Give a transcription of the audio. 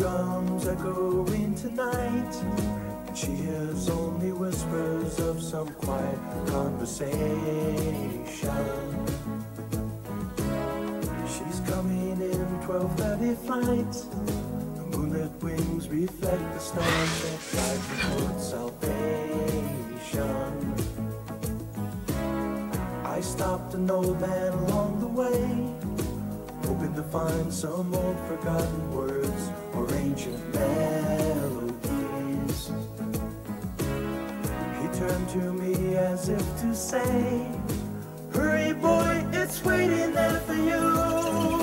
drums echoing tonight, and she hears only whispers of some quiet conversation. She's coming in 12:30 flight. The moonlit wings reflect the stars that guide me towards salvation. I stopped an old man along the way, hoping to find some old forgotten words or ancient melodies. He turned to me as if to say, "Hurry boy, it's waiting there for you."